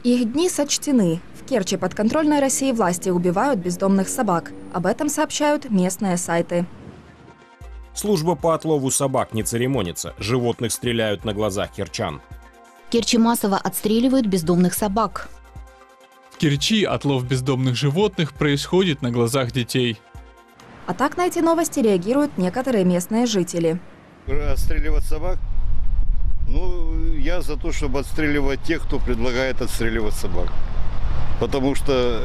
Их дни сочтены. В Керчи подконтрольной России власти убивают бездомных собак. Об этом сообщают местные сайты. Служба по отлову собак не церемонится. Животных стреляют на глазах керчан. В Керчи массово отстреливают бездомных собак. В Керчи отлов бездомных животных происходит на глазах детей. А так на эти новости реагируют некоторые местные жители. Отстреливать собак? Ну, я за то, чтобы отстреливать тех, кто предлагает отстреливать собак. Потому что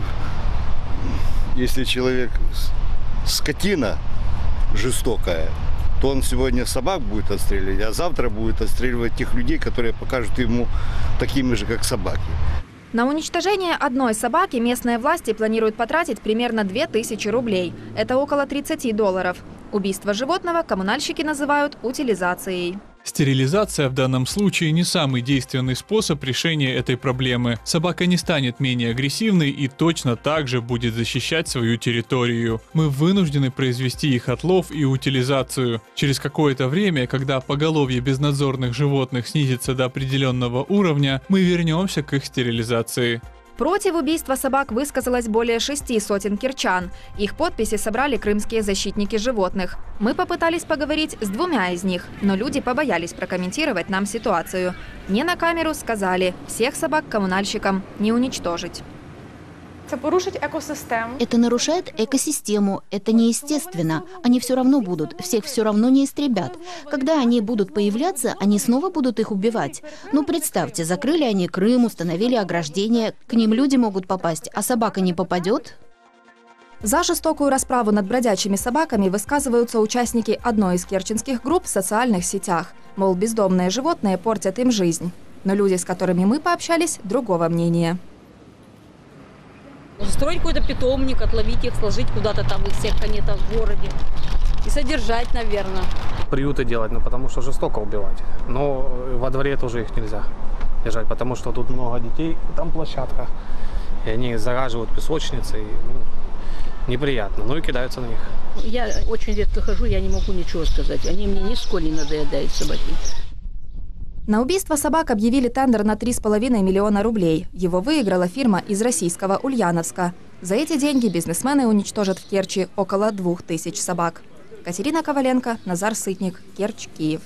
если человек скотина жестокая, то он сегодня собак будет отстреливать, а завтра будет отстреливать тех людей, которые покажут ему такими же, как собаки. На уничтожение одной собаки местные власти планируют потратить примерно 2000 рублей. Это около $30. Убийство животного коммунальщики называют утилизацией. Стерилизация в данном случае не самый действенный способ решения этой проблемы. Собака не станет менее агрессивной и точно так же будет защищать свою территорию. Мы вынуждены произвести их отлов и утилизацию. Через какое-то время, когда поголовье безнадзорных животных снизится до определенного уровня, мы вернемся к их стерилизации. Против убийства собак высказалось более 600 керчан. Их подписи собрали крымские защитники животных. Мы попытались поговорить с 2 из них, но люди побоялись прокомментировать нам ситуацию. Не на камеру сказали, всех собак коммунальщикам не уничтожить. Это нарушает экосистему, это неестественно. Они все равно будут, всех все равно не истребят. Когда они будут появляться, они снова будут их убивать. Ну, представьте, закрыли они Крым, установили ограждение, к ним люди могут попасть, а собака не попадет? За жестокую расправу над бродячими собаками высказываются участники одной из керченских групп в социальных сетях. Мол, бездомные животные портят им жизнь. Но люди, с которыми мы пообщались, другого мнения. Строить какой-то питомник, отловить их, сложить куда-то там их всех где-то в городе и содержать, наверное. Приюты делать, ну потому что жестоко убивать. Но во дворе тоже их нельзя держать, потому что тут много детей, там площадка, и они загаживают песочницы, и, неприятно, ну и кидаются на них. Я очень редко хожу, я не могу ничего сказать. Они мне нисколько не надоедают, собаки. На убийство собак объявили тендер на 3,5 миллиона рублей. Его выиграла фирма из российского Ульяновска. За эти деньги бизнесмены уничтожат в Керчи около 2000 собак. Катерина Коваленко, Назар Сытник, Керчь, Киев.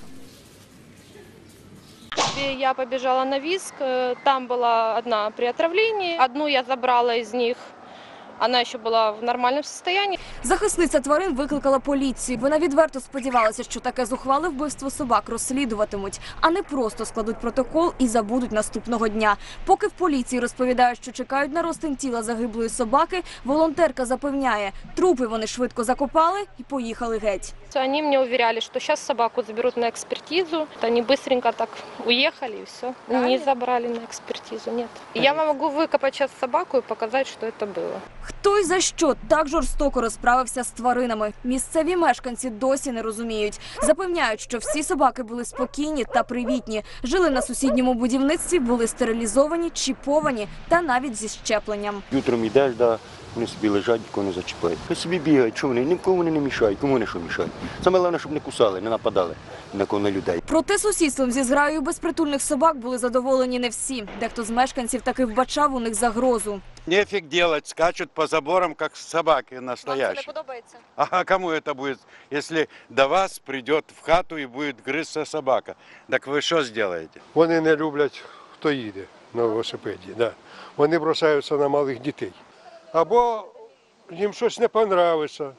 Я побежала на Виск, там была одна при отравлении. Одну я забрала из них. Вона ще була в нормальному стані. Захисниця тварин викликала поліцію. Вона відверто сподівалася, що таке зухвале вбивство собак розслідуватимуть, а не просто складуть протокол і забудуть наступного дня. Поки в поліції розповідають, що чекають на розтин тіла загиблої собаки, волонтерка запевняє, трупи вони швидко закопали і поїхали геть. Вони мені уверяли, що зараз собаку заберуть на експертизу. Вони швидко так уїхали і все. Не забрали на експертизу, ні. Я вам можу викопати зараз собаку і показати, що це було. Хто й за що так жорстоко розправився з тваринами? Місцеві мешканці досі не розуміють. Запевняють, що всі собаки були спокійні та привітні. Жили на сусідньому будівництві, були стерилізовані, чіповані та навіть зі щепленням. Утром йдеш, вони собі лежать, нікого не зачіпають. Хай собі бігають, що вони, нікому вони не мішають, кому вони що мішають. Саме головне, щоб не кусали, не нападали на людей. Проте сусідством зі зграєю безпритульних собак були задоволені не всі. Дехто з мешканців таки вбачав у них загрозу. Нефиг делать, скачут по заборам, как собаки настоящие. Вам це не подобається? А кому это будет, если до вас придет в хату и будет грызться собака? Так вы что сделаете? Вони не люблять, хто їде на велосипеді. Да. Вони бросаються на малих дітей. Або їм щось не подобається.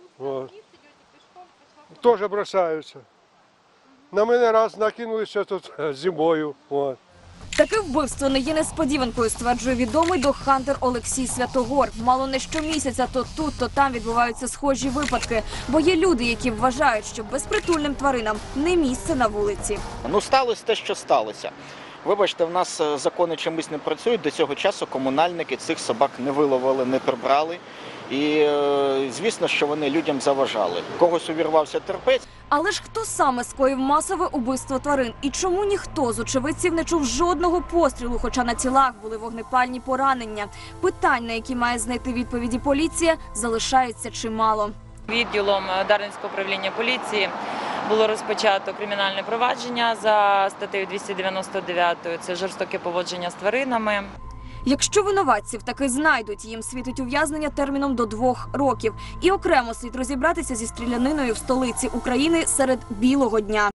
Теж бросаються. На мене раз накинулися тут зимою. Таке вбивство не є несподіванкою, стверджує відомий догхантер Олексій Святогор. Мало не щомісяця то тут, то там відбуваються схожі випадки. Бо є люди, які вважають, що безпритульним тваринам не місце на вулиці. Ну, сталося те, що сталося. Вибачте, в нас закони чомусь не працюють. До цього часу комунальники цих собак не виловили, не прибрали. І, звісно, що вони людям заважали. Когось увірвався терпець. Але ж хто саме скоїв масове убивство тварин? І чому ніхто з очевидців не чув жодного пострілу, хоча на тілах були вогнепальні поранення? Питань, на які має знайти відповіді поліція, залишається чимало. Відділом Дарницького управління поліції було розпочато кримінальне провадження за статтею 299 – це жорстоке поводження з тваринами. Якщо винуватців таки знайдуть, їм світить ув'язнення терміном до 2 років. І окремо слід розібратися зі стріляниною в столиці України серед білого дня.